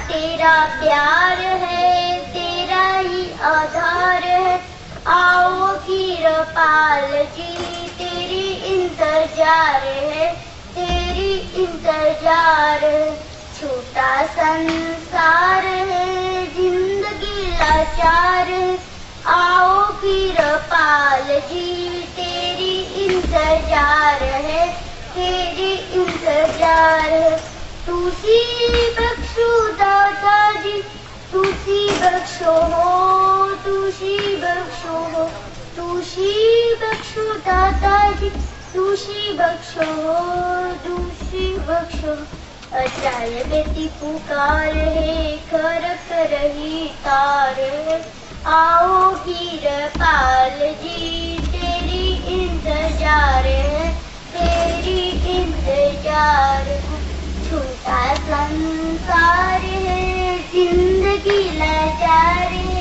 तेरा प्यार है, तेरा ही आधार है। आओ कीरपाल जी, तेरी इंतजार है, तेरी इंतजार है। छोटा संसार है, जिंदगी लाचार है। आओ कीरपाल जी, तेरी इंतजार है, तेरी इंतजार है। तुसी बख्शो दादाजी, तुसी बख्शो हो, तुसी बख्शो हो, तुसी बख्शो दादाजी, तुसी बख्शो हो, तुसी बख्शो। अचाल बेटी पुकार है, खरक रही तार है। आओ कीरपाल जी, तेरी इंतजार है, तेरी इंतजार है। छोटा संसार है, जिंदगी लाचार है।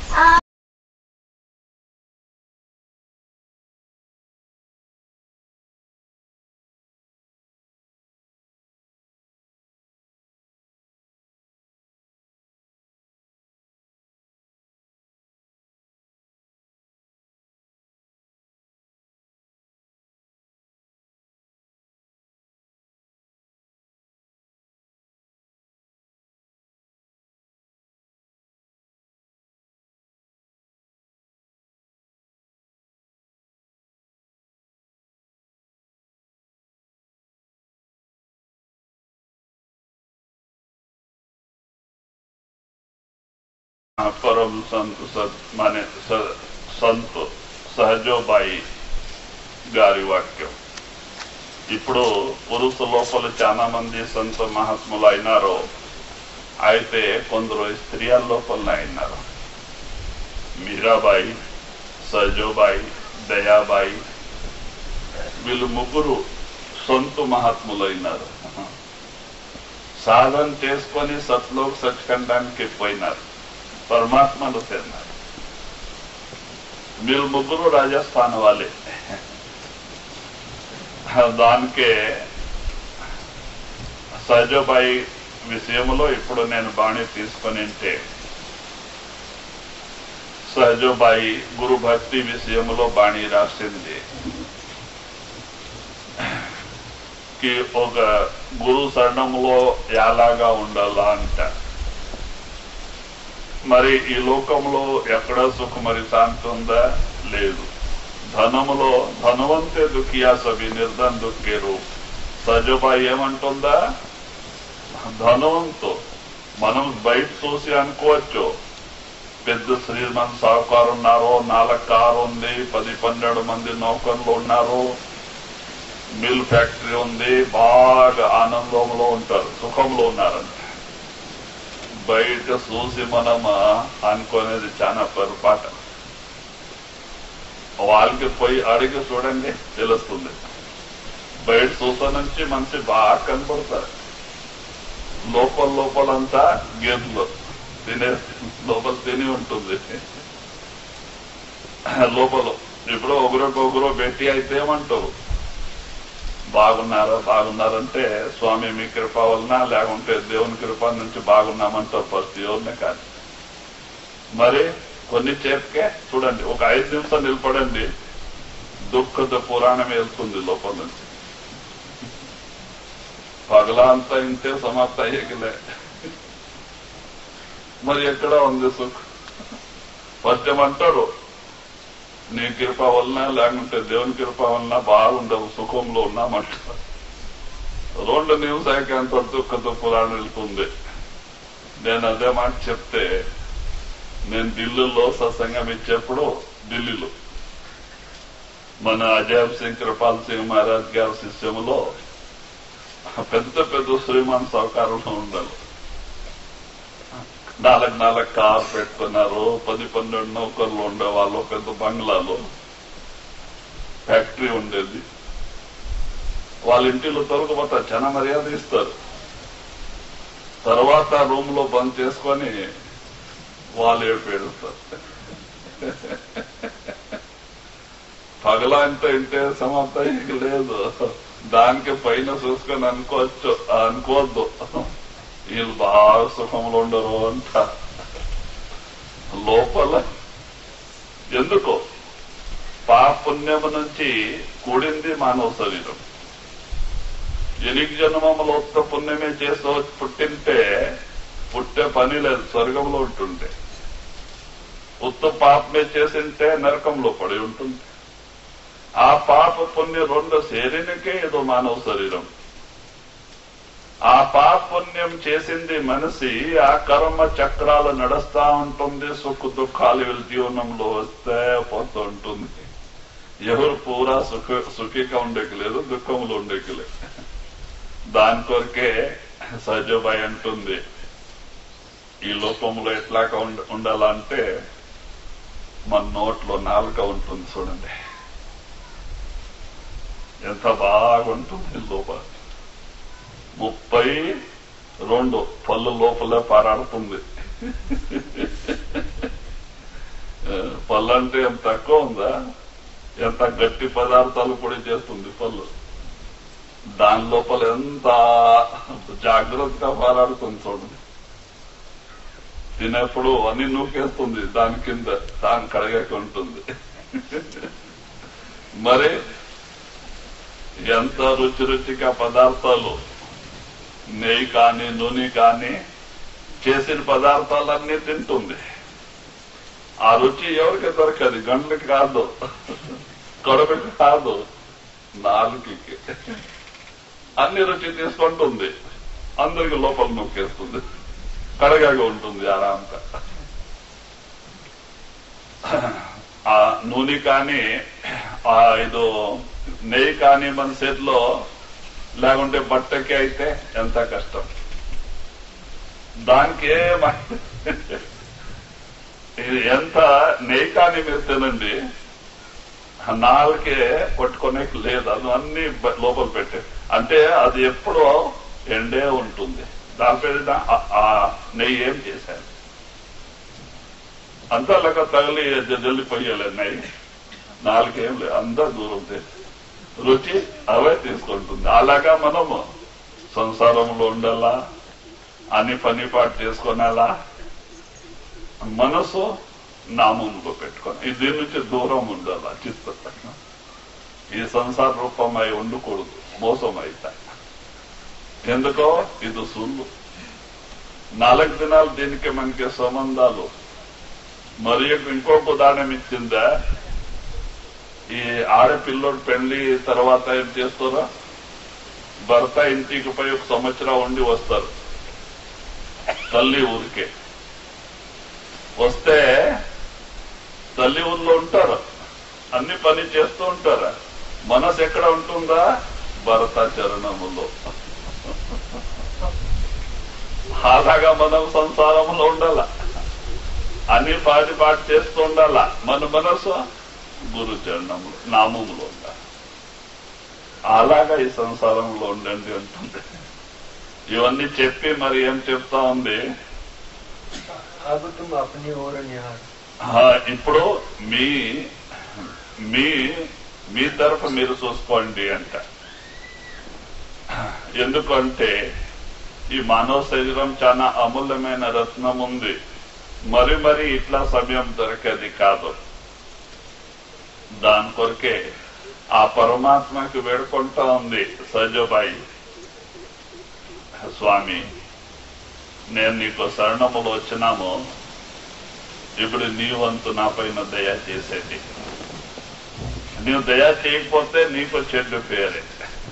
परम संत माने సంత్ సహజోబాయి గారి వాక్యం. ఇప్పుడు పురుష లోపల చాలా మంది సంత మహాత్ములు అయినారు, అయితే కొందరు స్త్రీల లోపల అయినారు. మీరాబాయి, సహజోబాయి, దయాబాయి వీళ్ళు ముగ్గురు సొంత మహాత్ములు అయినారు. సాధన చేసుకొని సత్లోక్ సచ్ఖండానికి పోయినారు, పరమాత్మను చేరినారు. వీళ్ళు ముగ్గురు రాజస్థాన్ వాళ్ళే. దానికే సహజోబాయి విషయంలో ఇప్పుడు నేను బాణి తీసుకొని ఉంటే, సహజోబాయి గురు భక్తి విషయంలో బాణి రాసింది కి ఒక గురు శరణంలో ఎలాగా ఉండాలా అంట. మరి ఈ లోకంలో ఎక్కడ సుఖ మరి శాంతి ఉందా? లేదు. ధనములో ధనవంతే దుఃఖియా సభి నిర్ధన్ దుఃఖేరు. సహజోబాయి ఏమంటుందా? ధనవంతో మనం బయట చూసి అనుకోవచ్చు, పెద్ద శ్రీమంత్ సాహుకారు ఉన్నారు, 4 కారు ఉంది, 10-12 మంది నౌకర్లు ఉన్నారు, మిల్ ఫ్యాక్టరీ ఉంది, బాగా ఆనందంలో ఉంటారు, సుఖంలో ఉన్నారంట. బయట చూసి మనం అనుకునేది చాలా పొరపాటు. వాళ్ళకి పోయి అడిగి చూడండి, తెలుస్తుంది. బయట చూసా నుంచి మంచి బాగా కనపడతారు, లోపలంతా గేదెలు తినే లోపల తిని ఉంటుంది. లోపల ఇప్పుడు ఒకరొకరు భేటీ అయితే ఏమంటారు? బాగున్నారంటే స్వామి మీ కృప వలన, లేకుంటే దేవుని కృప నుంచి బాగున్నామంటారు. ఫస్ట్ ఎవరినే కాదు. మరి కొన్ని చేతికే చూడండి, ఒక 5 నిమిషాలు నిలబడండి, దుఃఖద పురాణం వెళ్తుంది లోపల నుంచి. పగలా అంతా ఇంతే సమాప్త అయ్యేకిలే. మరి ఎక్కడ ఉంది సుఖ్? ఫస్ట్ ఏమంటాడు? నీ కృప వలన, లేకుంటే దేవుని కృప వలన బాగుండవు, సుఖంలో ఉన్నామంటారు. 2 నిమిషాలకి అంత దుఃఖద పురాణం వెళ్తుంది. నేను అదే మాట చెప్తే, నేను ఢిల్లీలో సత్సంగం ఇచ్చేప్పుడు, ఢిల్లీలో మన అజయబ్ సింగ్ కృపాల్ సింగ్ మహారాజ్ గారి శిష్యములో పెద్ద శ్రీమాన్ సహకారంలో ఉండాలి. 4 కారు పెట్టుకున్నారు, 10-12 నౌకర్లు ఉండేవాళ్ళు, పెద్ద బంగ్లాలో ఫ్యాక్టరీ ఉండేది. వాళ్ళ ఇంటిలో తొలగిపోతా చాలా మర్యాద ఇస్తారు. తర్వాత రూమ్ లో బంద్ చేసుకొని వాళ్ళు ఏడుస్తారు. పగలా అంతా ఇంటే సమాప్తం లేదు. దానికి పైన చూసుకొని అనుకోవద్దు. వీళ్ళు బాగా సుఖంలో ఉండరు అంట. లోపల ఎందుకో పాపుణ్యము నుంచి కూడింది మానవ శరీరం. 8 జన్మములు ఒక్క పుణ్యమే చేస్తూ పుట్టింటే పుట్టే పని లేదు, స్వర్గంలో ఉంటుంటే. ఉత్త పాపమే చేసింటే నరకంలో పడి ఉంటుంది. ఆ పాప పుణ్య రెండు శరీరకే ఏదో మానవ శరీరం. ఆ పాపుణ్యం చేసింది మనిషి ఆ కర్మ చక్రాలు నడుస్తా ఉంటుంది. సుఖ దుఃఖాలు వీళ్ళ జీవనంలో వస్తే పోతూ ఉంటుంది. ఎవరు పూరా సుఖిగా ఉండేకి లేదు, దుఃఖంలో ఉండేకి లేదు. దాని కొరకే సహజబాయి అంటుంది, ఈ లోకంలో ఎట్లాగా ఉండాలంటే మన నోట్లో నాలుక ఉంటుంది చూడండి, ఎంత బాగుంటుంది. లోపల 32 పళ్ళు లోపలే పారాడుతుంది. పళ్ళు అంటే ఎంత తక్కువ ఉందా, ఎంత గట్టి పదార్థాలు పొడి చేస్తుంది పళ్ళు. దాని లోపల ఎంత జాగ్రత్తగా పారాడుతుంది చూడండి. తినేప్పుడు అన్ని నూకేస్తుంది, దాని కింద దాని కడగక ఉంటుంది. మరి ఎంత రుచి రుచిగా పదార్థాలు, నెయ్యి కానీ నూనె కానీ చేసిన పదార్థాలన్నీ తింటుంది. ఆ రుచి ఎవరికి దొరకదు, గంటలకి కాదు, కడుపుకి కాదు, నాలుగుకి అన్ని రుచి తీసుకుంటుంది. అందరికి లోపల నొక్కేస్తుంది, కడగాగా ఉంటుంది ఆరాంగా. ఆ నూనె కానీ ఆ ఏదో నెయ్యి కానీ మన చేతిలో లేకుంటే బట్టకి అయితే ఎంత కష్టం. దానికి ఎంత నెయ్యి కానీ మీరు తినండి, నాలుకే పట్టుకునే లేదు, అది అన్ని లోపల పెట్టే. అంటే అది ఎప్పుడో ఎండే ఉంటుంది. దానిపై ఆ నెయ్యి ఏం చేశారు అంతా లెక్క తగిలి జల్లిపోయలేదు. నెయ్యి నాలుగేం లేదు, అంతా దూరం రుచి అవే తీసుకుంటుంది. అలాగా మనము సంసారంలో ఉండాలా, అన్ని పని పాటు చేసుకునేలా, మనసు నామంలో పెట్టుకొని దీని నుంచి దూరం ఉండాలా. చిత్త ఈ సంసార రూపమై ఉండకూడదు, మోసం అయితే. ఎందుకో ఇది సుళ్ళు. 4 దినాలు దీనికి మనకి సంబంధాలు. మరియు ఇంకొక ఉదాహరణ ఇచ్చిందా, ఈ ఆడపిల్లోడు పెళ్లి తర్వాత ఏం చేస్తారో, భర్త ఇంటికి పోయి 1 సంవత్సరం ఉండి వస్తారు తల్లి ఊరికే. వస్తే తల్లి ఊర్లో ఉంటారు, అన్ని పని చేస్తూ ఉంటారు. మనసు ఎక్కడ ఉంటుందా, భర్త చరణములో. అలాగా మనం సంసారంలో ఉండాల, అన్ని పాటి చేస్తూ ఉండాల. మన మనసు గురు చరణములు నామములో ఉండాలి. అలాగా ఈ సంసారంలో ఉండండి అంటుంది. ఇవన్నీ చెప్పి మరి ఏం చెప్తా ఉంది, ఇప్పుడు మీ తరఫు మీరు చూసుకోండి అంట. ఎందుకంటే ఈ మానవ శరీరం చాలా అమూల్యమైన రత్నం ఉంది. మరి ఇట్లా సమయం దొరికేది కాదు. దాని కొరకే ఆ పరమాత్మకి వేడుకుంటా ఉంది సజబాయి, స్వామి నేను నీకు శరణములు వచ్చినాము, ఇప్పుడు నీ వంతు నా పైన దయ చేసేది. నీవు దయ చేయకపోతే నీకు చెడ్డ పేరే.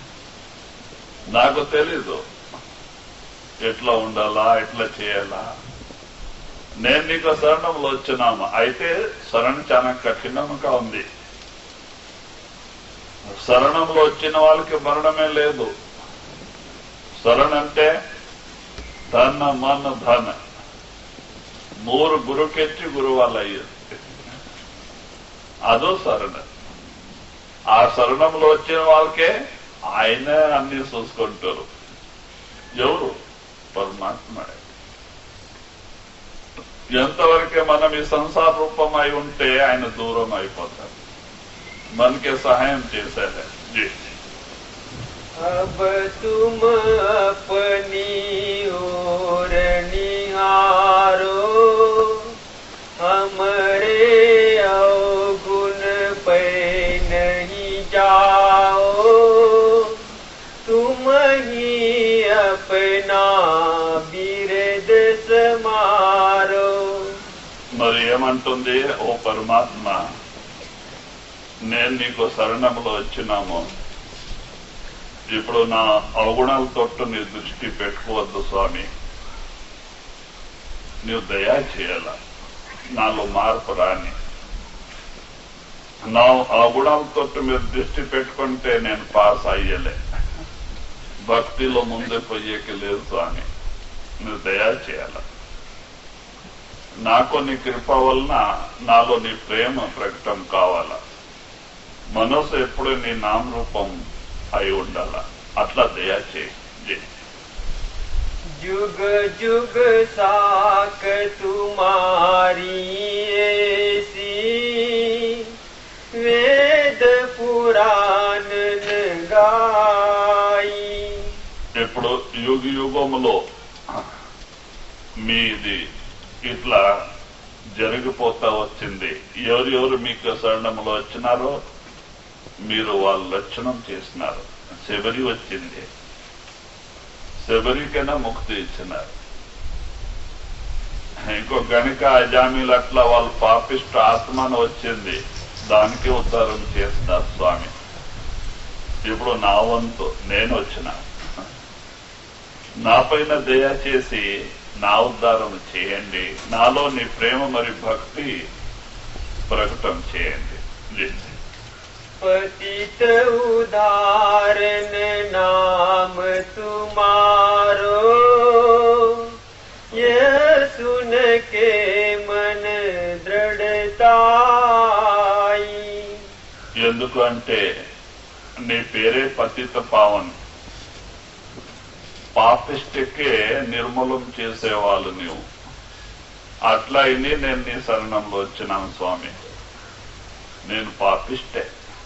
నాకు తెలీదు ఎట్లా ఉండాలా, ఎట్లా చేయాలా. నేను నీకు శరణంలో వచ్చినాము. అయితే శరణ చాలా కఠినంగా ఉంది. శరణంలో వచ్చిన వాళ్ళకి మరణమే లేదు. శరణ అంటే ధన మన ధన 3 గురుకెచ్చి గురువాళ్ళు అయ్యేది, అదో శరణ. ఆ శరణంలో వచ్చిన వాళ్ళకే ఆయనే అన్ని చూసుకుంటారు. ఎవరు? పరమాత్మ. ఎంతవరకే మనం ఈ సంసార రూపం అయి ఉంటే ఆయన దూరం అయిపోతారు, మనకి సహాయం చేశారు. अब तुम अपनी हो ఏమంటుంది? ఓ పరమాత్మ, నేను నీకు శరణంలో వచ్చినాము, ఇప్పుడు నా అవగుణాలతో నీ దృష్టి పెట్టుకోవద్దు స్వామి, నీవు దయా చేయాల, నాలో మార్పు రాని. నా అవగుణాలతో మీరు దృష్టి పెట్టుకుంటే నేను పాస్ అయ్యలే, భక్తిలో ముందే పోయేకి లేదు స్వామి, నువ్వు దయా చేయాల. నాకు నీ కృప వలన నాలో నీ ప్రేమ ప్రకటన కావాలా, మనసు ఎప్పుడు నీ నామరూపం అయి ఉండాల, అట్లా దయా చేయి. जुग जुग साक तुम्हारी ऐसी, वेद पुराण गाई. ఇప్పుడు యుగ యుగములో మీది ఇట్లా జరిగిపోతా వచ్చింది. ఎవరెవరు మీకు శరణంలో వచ్చినారో మీరు వాళ్ళ లక్షణం చేసినారు. శబరి వచ్చింది, శబరికైనా ముక్తి ఇచ్చినారు. ఇంకో గణిక అజామీలు అట్లా వాళ్ళ పాపిష్ట ఆత్మను వచ్చింది, దానికి ఉద్ధారం చేస్తున్నారు స్వామి. ఇప్పుడు నా వంతు నేను వచ్చిన, నా పైన దయ చేసి నా ఉద్ధారం చేయండి, నాలో నీ ప్రేమ మరి భక్తి ప్రకటన చేయండి. पतित उदाहरण नाम तुम्हारो, ये सुन के मन दृढ़ताई. ఎందుకు అంటే నీ పేరే పతిత పావన్, పాపిష్టికే నిర్మూలం చేసేవాళ్ళు నీవు. అట్లా అయినా నేను నీ శరణంలో వచ్చినాను స్వామి, నేను పాపిష్టే.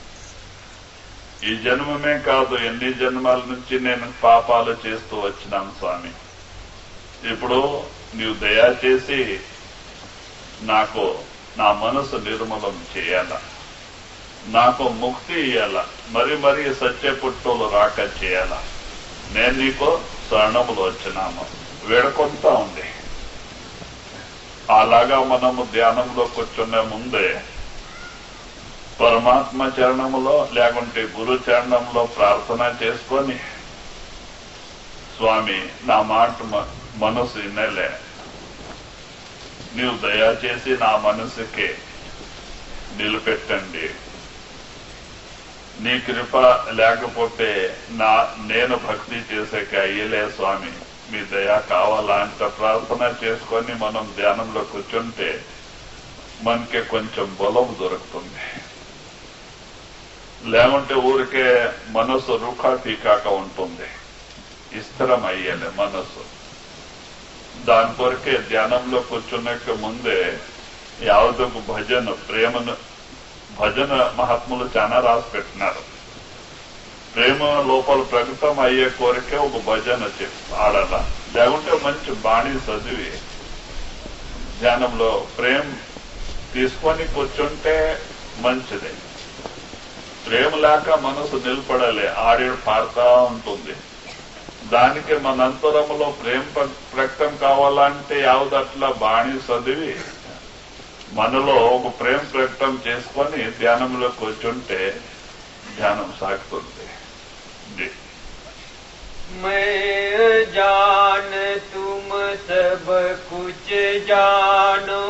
ఈ జన్మమే కాదు, ఎన్ని జన్మాల నుంచి నేను పాపాలు చేస్తూ వచ్చినాను స్వామి. ఇప్పుడు నీవు దయా చేసి నాకు నా మనసు నిర్మూలం చేయాల, నాకు ముక్తి ఇయ్యాల, మరి మరి సత్య పుట్టులు రాక చేయాల. నేను నీకు శరణములు వచ్చినాము, వేడుకొంతా ఉంది. అలాగా మనము ధ్యానంలో కూర్చునే ముందే పరమాత్మ చరణంలో లేకుంటే గురు చరణంలో ప్రార్థన చేసుకొని, స్వామి నా మాట మనసు వినలే, నీవు దయచేసి నా మనసుకే నిలబెట్టండి, నీ కృప లేకపోతే నేను భక్తి చేసేకి అయ్యలే స్వామి, మీ దయ కావాలా అంత ప్రార్థన చేసుకొని మనం ధ్యానంలో కూర్చుంటే మనకి కొంచెం బలం దొరుకుతుంది. లేకుంటే ఊరికే మనసు రుఖా టీకాక ఉంటుంది, స్థిరం అయ్యేలే మనసు. దాని కొరకే ధ్యానంలో కూర్చున్నక ముందే యావదొక భజన మహాత్ములు చాలా రాసి పెట్టినారు. ప్రేమ లోపల ప్రకటన అయ్యే కోరికే ఒక భజన ఆడాల, లేకుంటే మంచి బాణి చదివి ధ్యానంలో ప్రేమ తీసుకొని కూర్చుంటే మంచిదే. ప్రేమ లేక మనసు నిలబడాలి, ఆడేడు పారుతా ఉంటుంది. దానికి మన అంతరంలో ప్రేమ ప్రకటన కావాలంటే యావదట్లా బాణి చదివి మనలో ఒక ప్రేమ ప్రకటన చేసుకొని ధ్యానంలో కూర్చుంటే ధ్యానం సాగుతుంది. मैं जान तुम सब कुछ जानो,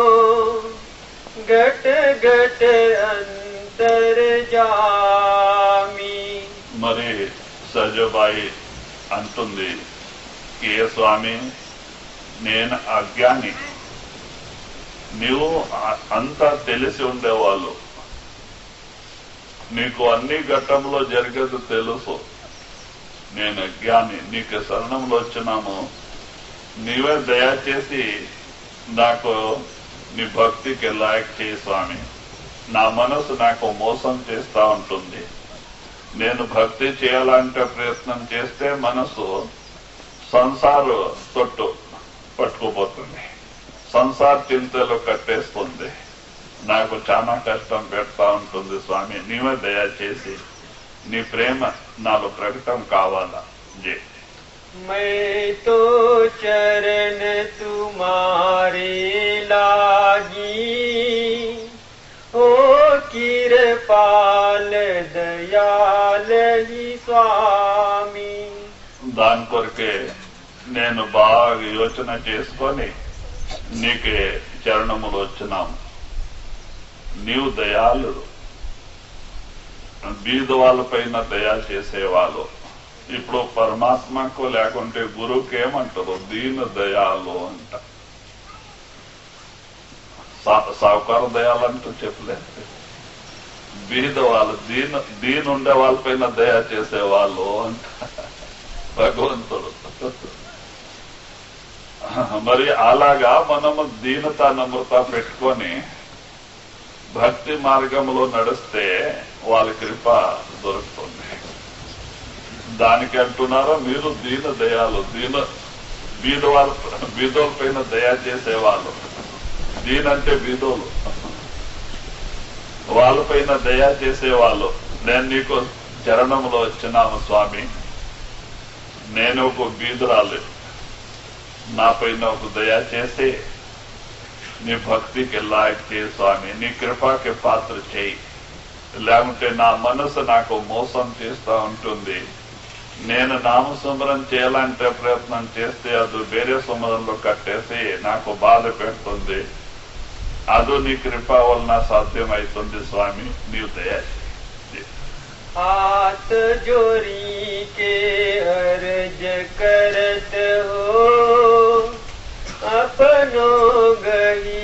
घट घट अंतर जामी. మరి సజబాయి అంటుంది, ఏ స్వామి నేను అజ్ఞాని, నీవు అంతా తెలిసి ఉండేవాళ్ళు, నీకు అన్ని ఘట్టంలో జరిగేది తెలుసు, నేను అజ్ఞాని, నీకు శరణంలో వచ్చినాము, నీవే దయచేసి నాకు నీ భక్తికి లాయక్ చేయి స్వామి. నా మనసు నాకు మోసం చేస్తా ఉంటుంది, నేను భక్తి చేయాలంటే ప్రయత్నం చేస్తే మనసు సంసారు తొట్టు పట్టుకుపోతుంది, సంసార చింతలు కట్టేస్తుంది, నాకు చాలా కష్టం పెడతా ఉంటుంది స్వామి. నీవే దయచేసి నీ ప్రేమ నాలో ప్రకటన కావాలా. జై मैं तो चरण तुम्हारे लागी, ओ कृपाल दयाल ही स्वामी। దాని కొరకే నేను బాగా యోచన చేసుకొని నీకే చరణములు వచ్చినాము. నీవు దయాళుడు, బీద వాళ్ళపైన దయా చేసేవాళ్ళు. ఇప్పుడు పరమాత్మకు లేకుంటే గురువుకి ఏమంటారు? దీన దయాలు అంట. సావుకార దయాలంటూ చెప్పలేదు. బీద వాళ్ళు, దీనుండే వాళ్ళపైన దయా చేసేవాళ్ళు అంట భగవంతుడు. మరి అలాగా మనము దీనత నమ్రత పెట్టుకొని భక్తి మార్గంలో నడిస్తే వాళ్ళ కృప దొరుకుతుంది. దానికి అంటున్నారా మీరు దీన దయాలు, బీదోళ్ళ పైన దయా చేసేవాళ్ళు. దీనంటే బీదోలు, వాళ్ళపైన దయా చేసేవాళ్ళు. నేను నీకు చరణంలో వచ్చినాము స్వామి, నేను ఒక బీదురాలు, నా పైన ఒక దయా చేసి నీ భక్తికి లాయక్ చేయి స్వామి, నీ కృపాకి పాత్ర చేయి. లేకుంటే నా మనసు నాకు మోసం చేస్తూ ఉంటుంది. నేను నామస్మరణ చేయాలంటే ప్రయత్నం చేస్తే అది వేరే సముద్రంలో కట్టేసి నాకు బాధ పెడుతుంది. అది నీ కృప వలన సాధ్యమవుతుంది స్వామి, నీవు దయా చేయి. हाथ जोड़ी के अर्ज करत हो, अपनो गही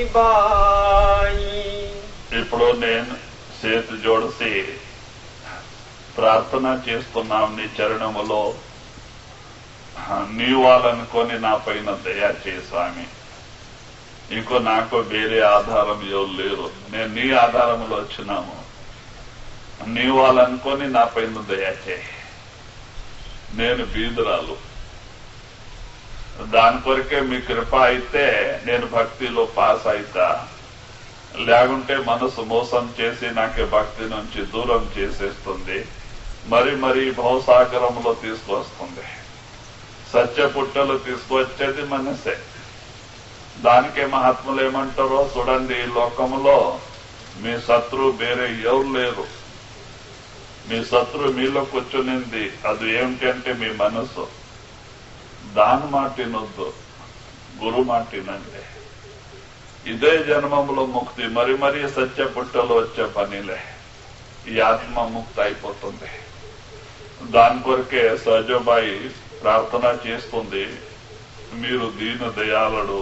बाई। ఇప్పుడు నేను చేతి జోడిసి ప్రార్థన చేస్తున్నాం నీ చరణములో. నీ వాళ్ళనుకొని నా పైన దయా చేయి స్వామి. ఇంకో నాకు వేరే ఆధారం ఎవరు లేరు, నేను నీ ఆధారంలో వచ్చినాము. నీ వాళ్ళనుకొని నా పైన దయా చేయి. నేను బీదరాలు, దాని కొరకే మీ కృప అయితే నేను భక్తిలో పాస్ అయితా. లేకుంటే మనసు మోసం చేసి నాకే భక్తి నుంచి దూరం చేసేస్తుంది. మరి భవసాగరంలో తీసుకొస్తుంది. సత్య పుట్టలు తీసుకొచ్చేది మనసే. దానికే మహాత్ములు ఏమంటారో చూడండి, ఈ లోకంలో మీ శత్రువు వేరే ఎవరు లేరు. మీ శత్రువు మీలో కూర్చునింది, అది ఏమిటంటే మీ మనసు. దాని మాటినొద్దు, గురు మాటినండి. ఇదే జన్మంలో ముక్తి. మరి సత్య పుట్టలు వచ్చే పనిలే. ఈ ఆత్మ ముక్తి అయిపోతుంది. దాని కొరకే సహజబాయి ప్రార్థన చేస్తుంది, మీరు దీన దయాళుడు,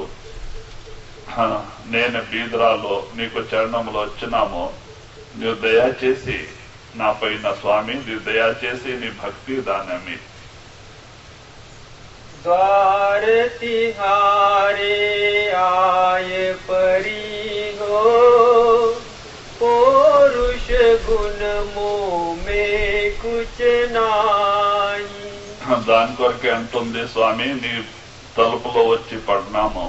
నేను బీదరాలో నీకు చరణంలో వచ్చినాము. నీవు దయచేసి నా పైన స్వామి, నీవు దయచేసి నీ భక్తి దానమి. द्वार तिहारे आय परी हो, पौरुष गुण मोह में कुछ नाई। దాని కొరకే అంటుంది స్వామి, నీ తలుపులో వచ్చి పడినాము.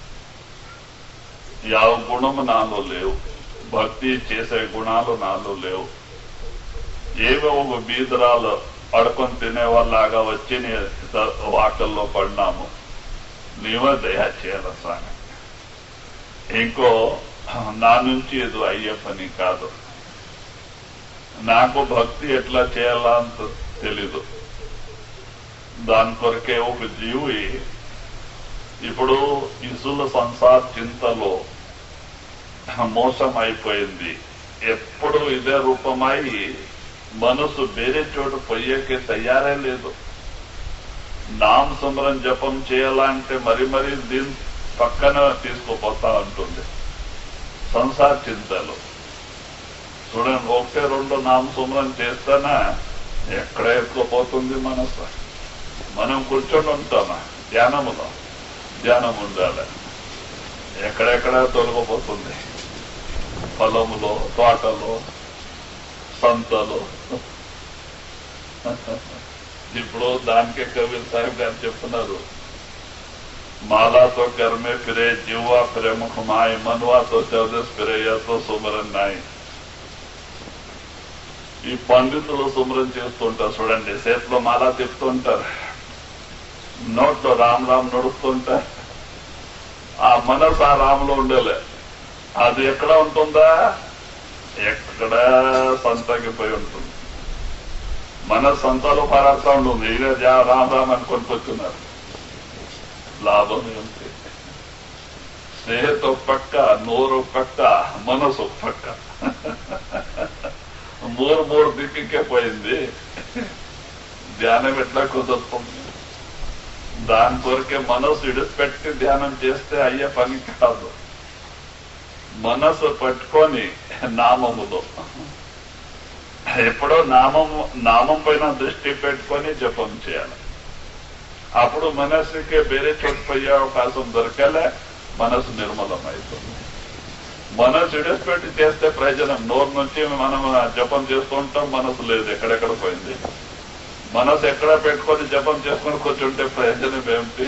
యావ గుణము నాలో లేవు, భక్తి చేసే గుణాలు నాలో లేవు. ఏవో ఒక బీదరాలు అడుకొని తినే వాళ్ళలాగా వచ్చి నీ వాటల్లో పడినాము. నీవే దయా చేయాల స్వామి. ఇంకో నా నుంచి ఇది అయ్యే పని కాదు. నాకు భక్తి ఎట్లా చేయాలా అంత తెలీదు. దాని కొరకే ఒక జీవి ఇప్పుడు ఇసుల సంసార చింతలో మోసం అయిపోయింది. ఎప్పుడు ఇదే రూపమై మనసు వేరే చోటు పోయేకే తయారే లేదు. నామ స్మరణ జపం చేయాలంటే మరి దీని పక్కన తీసుకుపోతా ఉంటుంది సంసార చింతలు. చూడండి, 1-2 నామ స్మరణ చేస్తానా ఎక్కడ ఎత్తుకుపోతుంది మనసు. మనం కూర్చొని ఉంటామా ధ్యానం ఉండాలి. ఎక్కడెక్కడ తొలగిపోతుంది. పొలములో, తోటలో, సంతలో. ఇప్పుడు దానికే కబీర్ సాహెబ్ గారు చెప్తున్నారు, మాలాతో కర్మే ఫిరే జీవా ఫిరే ముఖమాయి, మనువాతో చౌదస్ ఫిరే యతో సుమరన్ నాయి. ఈ పండితులు సుమరం చేస్తుంటారు చూడండి, చేతిలో మాలా తిప్పుతుంటారు. నోట్లో రామ్ రామ్ నడుస్తుంటే ఆ మనసు ఆ రాములో ఉండేలే. అది ఎక్కడ ఉంటుందా? ఎక్కడ సంతగిపోయి ఉంటుంది. మనసు సంతలో పారాడుతూ ఉంటుంది. ఇదే రామ్ రామ్ అని కొనుక్కొచ్చున్నారు. లాభం ఏమిటి? స్నేహితు పక్క, నోరు పక్క, మనసు పక్క, మూడు దిక్కుకే పోయింది. ధ్యానం ఎట్లా కుదురుతుంది? దాని కొరకే మనసు ఇడిచిపెట్టి ధ్యానం చేస్తే అయ్యే పని కాదు. మనసు పట్టుకొని నామములో ఎప్పుడో నామం పైన దృష్టి పెట్టుకొని జపం చేయాలి. అప్పుడు మనసుకి వేరే చోటు పోయే అవకాశం దొరకలే. మనసు నిర్మలమైతుంది. మనసు ఇడిచిపెట్టి చేస్తే ప్రయోజనం. నోరు నుంచి మనం జపం చేస్తూ ఉంటాం, మనసు లేదు, ఎక్కడెక్కడ పోయింది. మనసు ఎక్కడ పెట్టుకొని జపం చేసుకొని కూర్చుంటే ప్రయోజనం ఏమిటి?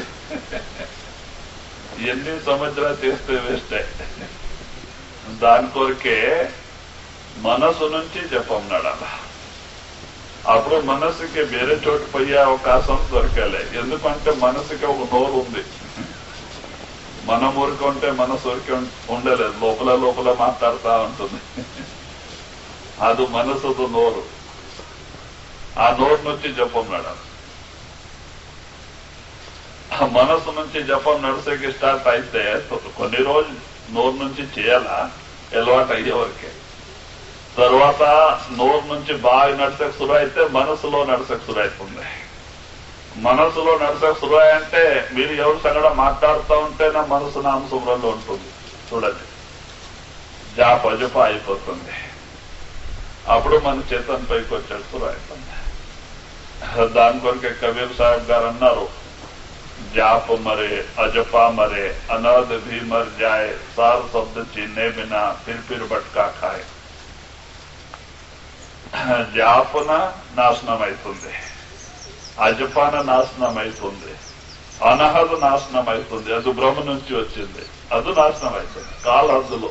ఎన్ని సంవత్సరాలు చేస్తే వేస్టే. దాని కొరకే మనసు నుంచి జపం నడాల. అప్పుడు మనసుకి వేరే చోటు పోయే అవకాశం దొరకలే. ఎందుకంటే మనసుకి ఒక నోరు ఉంది. మనం ఊరికి ఉంటే మనసు ఊరికి ఉండలేదు, లోపల మాట్లాడుతూ ఉంటుంది. అది మనసుతో నోరు. ఆ నోరు నుంచి జపం నడాలి. ఆ మనసు నుంచి జపం నడిసేకి స్టార్ట్ అయితే కొన్ని రోజులు నోరు నుంచి చేయాలా, అలవాటు అయ్యేవరకే. తర్వాత నోరు నుంచి బాగా నడిసేకి సురు అయితే మనసులో నడిసేకి సురు అవుతుంది. మనసులో నడిసేకి సురు అంటే మీరు ఎవరు సంగడ మాట్లాడుతూ ఉంటే నా మనసు నామసుమ్రంలో ఉంటుంది. చూడండి, జప అయిపోతుంది. అప్పుడు మన చేతన్ పైకి వచ్చాడు సురు అవుతుంది. దాని కొరకే కబీర్ సాహెబ్ గారు అన్నారు, जाप मरे अजपा मरे अनाद भी मर जाए सार शब्द चीने बिना फिर बटका खाए. జాపన నాశనం అవుతుంది, అజపాన నాశనం అవుతుంది, అనహదు నాశనం అవుతుంది. అది బ్రహ్మ నుంచి వచ్చింది, అది నాశనం అవుతుంది కాలహద్దులో.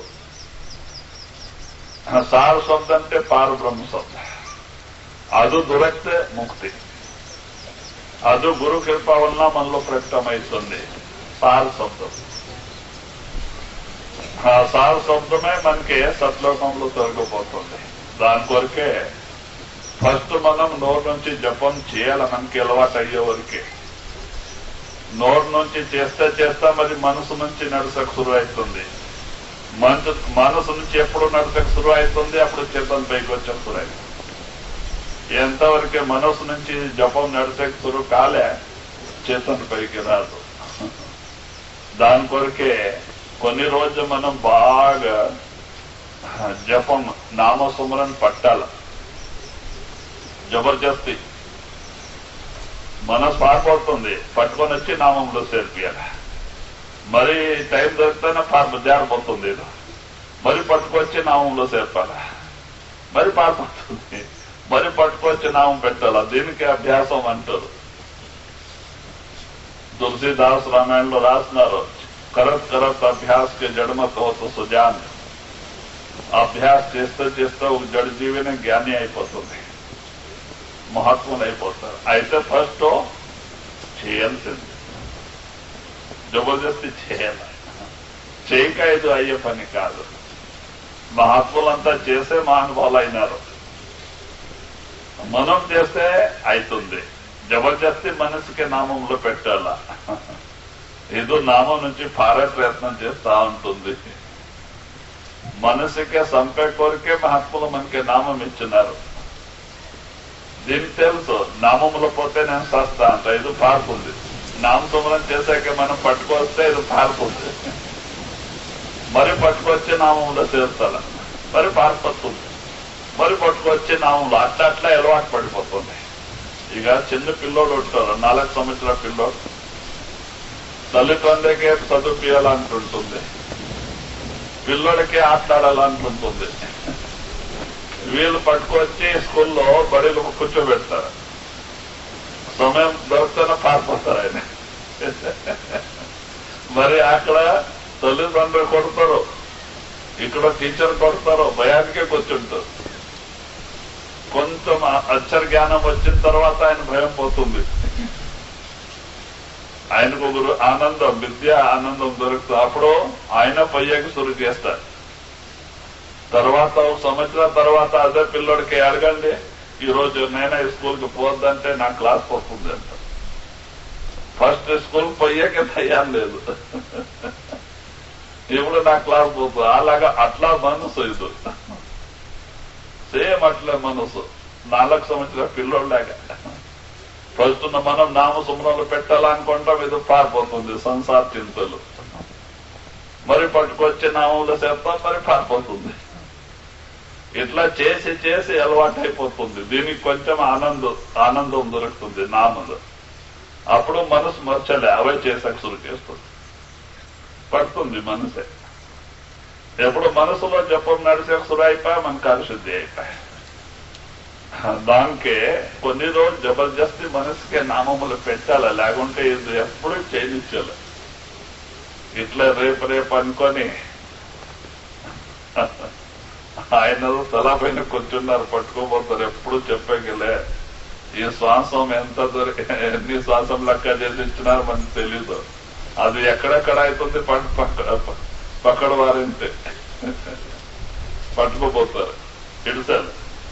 సార శబ్ద అంటే పారబ్రహ్మ శబ్ద, అది దొరికితే ముక్తి. అది గురు కృప వలన మనలో ప్రకటమవుతుంది సార శబ్దం. ఆ సార శబ్దమే మనకి సత్లోకంలో తొలగిపోతుంది. దాని కొరకే ఫస్ట్ మనం నోరు నుంచి జపం చేయాలి. మనకి అలవాటు అయ్యే వరకే నోరు నుంచి చేస్తా మరి మనసు నుంచి నడసకు సురు అవుతుంది. మనసు నుంచి ఎప్పుడు నడసకు సురు అవుతుంది, అప్పుడు చేతన్ పైకి వచ్చే సురు అవుతుంది. ఎంతవరకే మనసు నుంచి జపం నడిసేకి సురు కాలే, చేతన్ పైకి రాదు. దాని కొరకే కొన్ని రోజులు మనం బాగా జపం నామసుమరన్ పట్టాల. జబర్దస్తి మనసు పారిపోతుంది, పట్టుకొని వచ్చి నామంలో చేర్పియాలి. మరి టైం దొరికితేనే జారిపోతుంది, మరి పట్టుకొచ్చి నామంలో చేర్పాలి. మరి పారిపోతుంది, మరి పట్టుకొచ్చి నామం పెట్టాల. దీనికి అభ్యాసం అంటారు. తులసీదాస్ రామాయణంలో రాస్తున్నారు, కరత్ కరత్ అభ్యాస్ కి జడమత్ హోత సుజాన్. అభ్యాస్ చేస్తే ఒక జడ జీవిని జ్ఞాని అయిపోతుంది, మహాత్ములు అయిపోతారు. అయితే ఫస్ట్ చేయాల్సింది, జబర్దస్తి చేయాలి. చేయక ఇది అయ్యే పని కాదు. మహాత్ములంతా చేసే మహానుభావులు అయినారు. మనం చేస్తే అవుతుంది. జబర్దస్తి మనసుకి నామంలో పెట్టాలా. ఏదో నామం నుంచి పారే ప్రయత్నం చేస్తా ఉంటుంది. మనసుకే సంపే కోరికే మహాత్ములు మనకి నామం ఇచ్చినారు. దీనికి తెలుసు, నామంలో పోతే నేను సస్తా అంట, ఇది పారుతుంది. నామసుమరం చేశాక మనం పట్టుకొస్తే ఇది పారుతుంది. మరి పట్టుకొచ్చి నామంలో చేస్తాల, మరి పారిపోతుంది. మరి పట్టుకొచ్చి నామంలో అట్లా అలవాటు పడిపోతుంది. ఇక చిన్న పిల్లోడు ఉంటారు, 4 సంవత్సరాల పిల్లోడు, తల్లిదండ్రులకే చదువుపియాలనుకుంటుంది, పిల్లోడికి ఆటలాడాలనుకుంటుంది. వీళ్ళు పట్టుకొచ్చి స్కూల్లో బడిలో కూర్చోబెడతారు. సమయం దొరికితేనే పారిపోతారు ఆయన. మరి అక్కడ తల్లిదండ్రులు కొడతారు, ఇక్కడ టీచర్ కొడతారు, భయానికే కూర్చుంటారు. కొంచెం అక్షర జ్ఞానం వచ్చిన తర్వాత ఆయన భయం పోతుంది. ఆయనకు ఒక ఆనందం, విద్య ఆనందం దొరుకుతుంది. అప్పుడు ఆయన పయ్యకి సురు చేస్తారు. తర్వాత ఒక సంవత్సరం తర్వాత అదే పిల్లోడికి అడగండి, ఈ రోజు నేనే స్కూల్కి పోద్దంటే నా క్లాస్ వస్తుంది అంట. ఫస్ట్ స్కూల్ పోయాకే తయారు లేదు, ఇప్పుడు నా క్లాస్ పోతుంది. అలాగా అట్లా మనసు ఇది సేమ్ అట్లే మనసు. 4 సంవత్సరాల పిల్లోళ్ళగా ఫస్ట్ మనం నామ సుమరాలు పెట్టాలనుకుంటాం, ఇది పారిపోతుంది సంసార చింతలు. మరి పట్టుకొచ్చి నామంలో చేస్తాం, మరి పారిపోతుంది. ఇట్లా చేసి చేసి అలవాటు అయిపోతుంది. దీనికి కొంచెం ఆనందం దొరుకుతుంది నామలో. అప్పుడు మనసు మర్చలే, అవే చేసాక సురు చేస్తుంది, పడుతుంది మనసే. ఎప్పుడు మనసులో జపం నడిచే సురు అయిపోయా, మన కార్యశుద్ధి అయిపోయా. దానికే కొన్ని రోజు జబర్దస్తి మనసుకే నామములు పెట్టాలి, లేకుంటే ఇది ఎప్పుడు చేయనిచ్చాలి. ఇట్లా రేపు అనుకొని ఆయన తల పైన కూర్చున్నారు, పట్టుకోబోతారు. ఎప్పుడు చెప్పగలే ఈ శ్వాసం ఎన్ని శ్వాసం లెక్క చేసి ఇచ్చినారు మనకు తెలీదు. అది ఎక్కడెక్కడ అవుతుంది పక్కడ వారింతే పట్టుకోబోతారు, ఇడుసారు.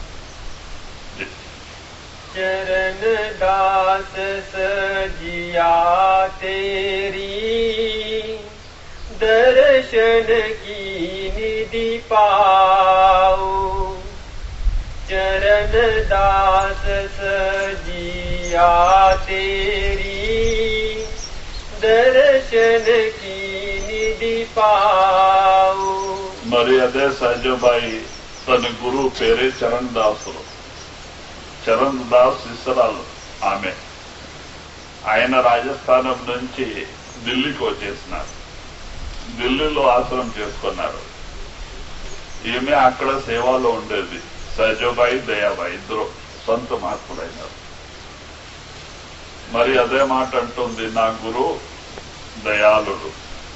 चरण दास सजिया तेरी, दर्शन की निधि पाओ। चरण दास सजिया तेरी, दर्शन की निधि पाओ। మరి అదే సహజబాయి తన గురువు పేరే చరణ్ దాసులు. చరణ్ దాస్ శిష్యురాలు ఆమె. ఆయన రాజస్థానం నుంచి ఢిల్లీకి వచ్చేసినారు. ఢిల్లీలో ఆశ్రమం చేసుకున్నారు. ఈమె అక్కడ సేవలో ఉండేది. సహజబాయి, దయాబాయి ఇద్దరు సొంత మహాత్ములైనారు. మరి అదే మాట అంటుంది, నా గురు దయాళుడు.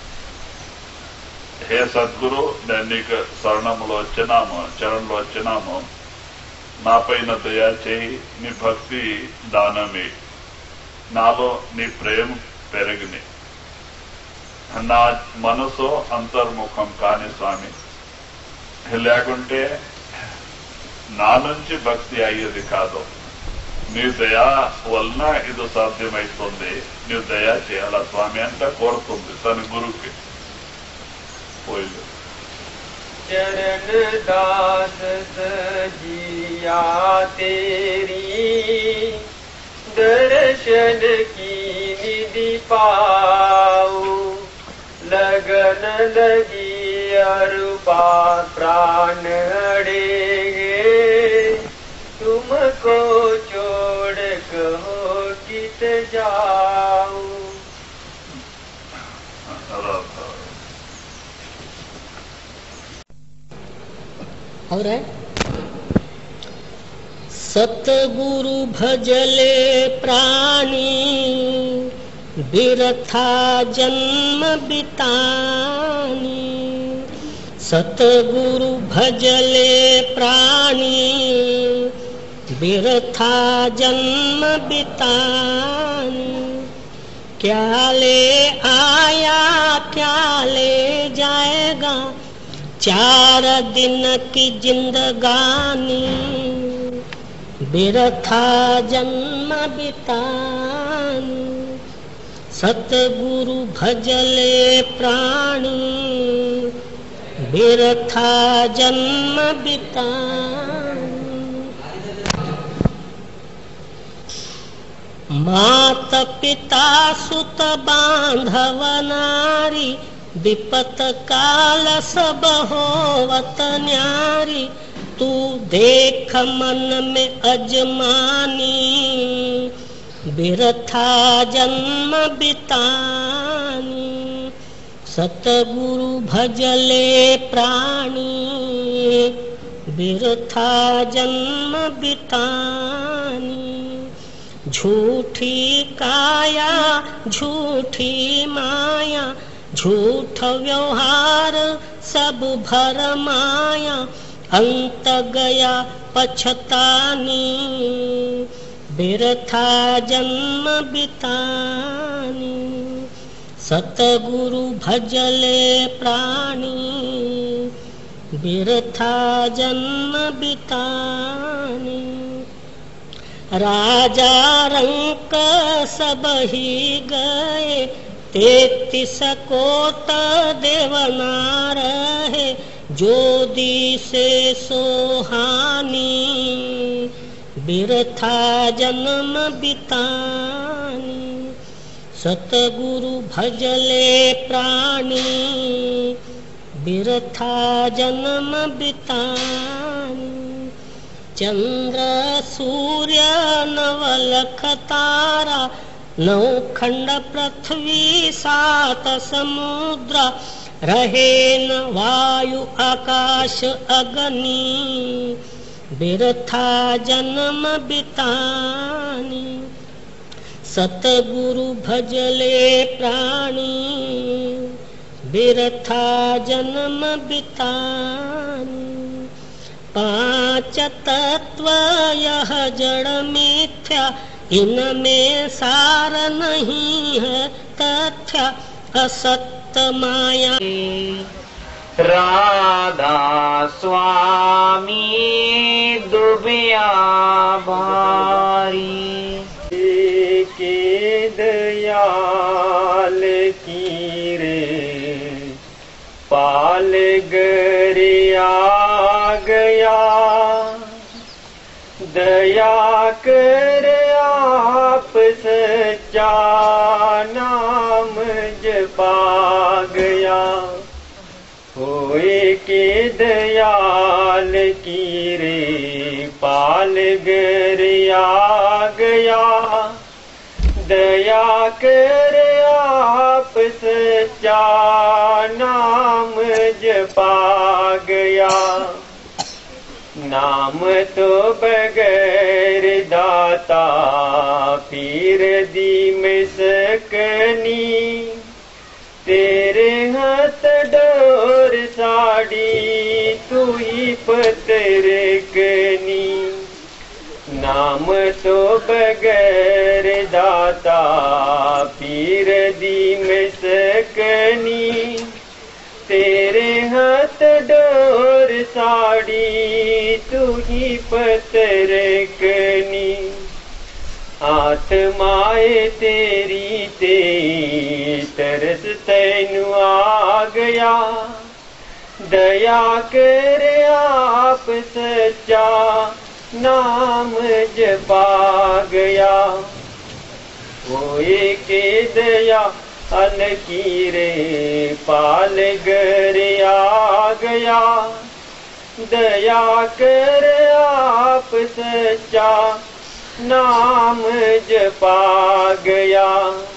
హే సద్గురు, నేను నీకు శరణంలో వచ్చినాము, చరణంలో వచ్చినాము, నా పైన దయా చేయి, నీ భక్తి దానమే, నాలో నీ ప్రేమ పెరిగిని, నా మనసు అంతర్ముఖం కాని స్వామి, లేకుంటే నా నుంచి భక్తి అయ్యేది కాదు. నీ దయా వలన ఇది సాధ్యమవుతుంది, నీ దయా చేయాలా స్వామి అంటే కోరుతుంది తన గురువుకి. పోయి चरण दास सजिया तेरी, दर्शन की निधि पाओ। लगन लगी अरुपा प्राण अड़ेगे, तुमको छोड़ कहो कित जाओ। और सतगुरु भजले प्राणी, बिरथा जन्म बितानी। सतगुरु भजले प्राणी, बिरथा जन्म बितानी। क्या ले आया क्या ले जाएगा, 4 दिन की जिंदगानी। बिरथा जन्म बितानी, सतगुरु भजले प्राणी, बिरथा जन्म बितानी। मात पिता सुत बांधव नारी, विपत काल सब होवत न्यारी। तू देख मन में अजमानी, बिरथा जन्म बितानी। सतगुरु भजले प्राणी, बिरथा जन्म बितानी। झूठी काया झूठी माया, झूठ व्यवहार सब भर माया। अंत गया पछतानी, बिरथा जन्म बितानी, सतगुरु भजले प्राणी, बिरथा जन्म बितानी। राजा रंक सब ही गए, 33 कोट देवना रहे, जो दिसे सोहानी, बिरथा जन्म बितानी। सतगुरु भजले प्राणी, बिरथा जन्म बितानी। चंद्र सूर्य नवलख तारा, 9 खंड पृथ्वी 7 समुद्र, रहे न वायु आकाश अग्नि, बिरथा जन्म बितानी। सतगुरु भजले प्राणी, बिरथा जन्म बितानी। 5 तत्व यह जड़ मिथ्या, इनमें सार नहीं है तथ्य, असत्य माया। राधा स्वामी दुबिया भारी, के दयाल की रे पाल गरिया गया। दया कर आप सच्चा नाम जपा गया। होए के दयाल की रे पाल गरिया गया। दया कर आप सच्चा नाम जपा गया। नाम तो बगैर दाता पीर दी में सकनी। तेरे हाथ डोर साड़ी तू ही पतर कनी। नाम तो बगैर दाता पीर दी में सकनी। तेरे हाथ डोर साड़ी तू ही पतर कनी। आत्माए तेरी ते तरस तैनु आ गया। दया कर आप सच्चा नाम जपा गया। होए के दया अल की रे पाल गर आ गया। दया कर आप सच्चा नाम जपा गया।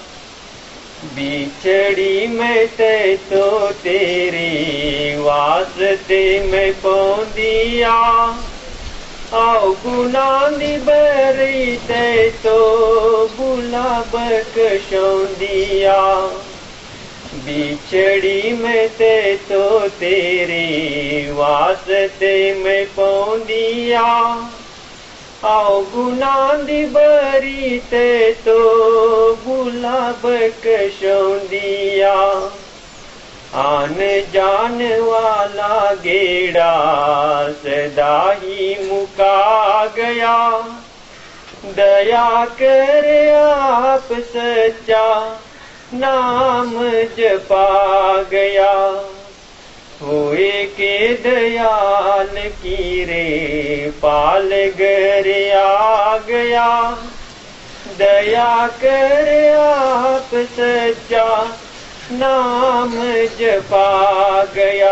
बिछड़ी में ते तो तेरे वास्ते में पौंदिया। आओ गुना दी बरी ते तो गुलाब कशौंदिया। बिछड़ी में ते तो तेरे वास्ते में पौंदिया। आओ गुना दी बरी ते तो गुलाब कशौंदिया। आन जान वाला गेड़ा सदा ही मुका गया। दया कर आप सच्चा नाम जपा गया। होए के दयाल की रे पाल गर आ गया। दया कर आप सच्चा नाम जपा गया।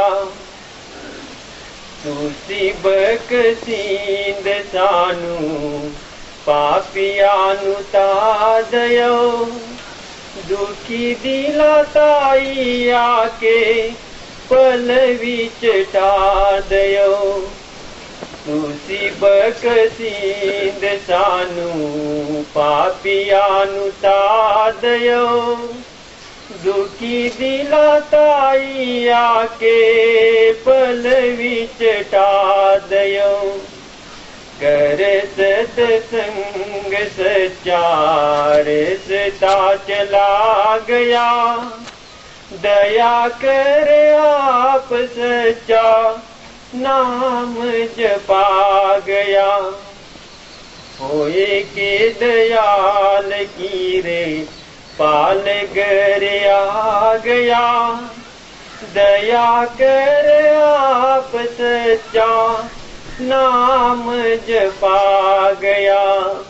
तुसी बकसींद सानू पापियानु ता दयो। दुखी दिला ताई आके पल विच टा दयो। तुसी बकसींद सानू पापियानु ता दयो। दुखी दिला ताई आके पल विच टा दयो। कर सत्संग सच्चा रिश्ता चला गया। दया कर आप सच्चा नाम जपा गया। होए के दयाल की रे पाल घर आ गया। दया कर आप सच्चा नाम जपा गया।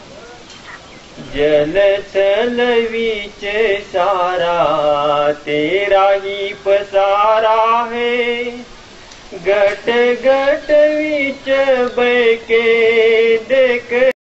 जल थल बीच सारा तेरा ही पसारा है। घट घट बीच बैके देख